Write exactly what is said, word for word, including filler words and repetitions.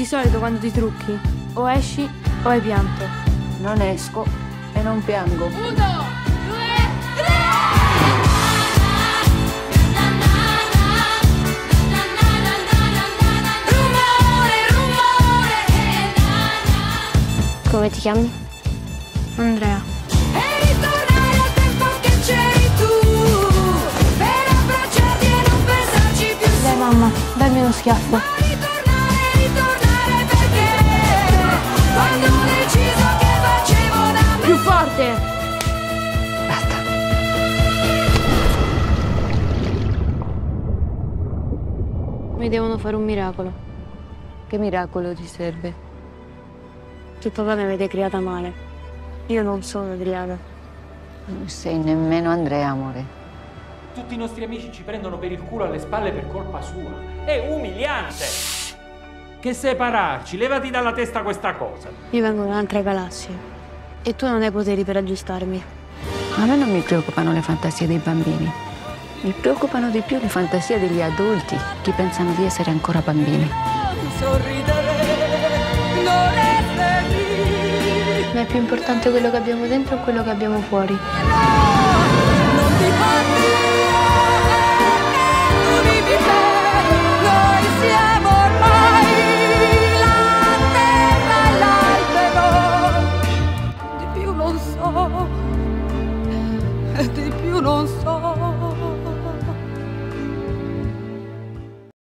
solito quando ti trucchi o esci o hai pianto. Non esco e non piango. Uno, due, tre! Rumore, rumore! Come ti chiami? Andrea. E ritornare al tempo che c'eri tu, per abbracciarti e non pensarci più su. Dai mamma, dammi uno schiaffo. Ma ritornare, ritornare perché quando ho deciso che facevo da me. Più forte! Basta. Mi devono fare un miracolo. Che miracolo ti serve? Che papà mi avete creata male. Io non sono Adriana. Non sei nemmeno Andrea, amore. Tutti i nostri amici ci prendono per il culo alle spalle per colpa sua. È umiliante! Che separarci, levati dalla testa questa cosa. Io vengo da un'altra galassia e tu non hai poteri per aggiustarmi. A me non mi preoccupano le fantasie dei bambini. Mi preoccupano di più le fantasie degli adulti che pensano di essere ancora bambini. Ma è più importante quello che abbiamo dentro o quello che abbiamo fuori? Non ti parli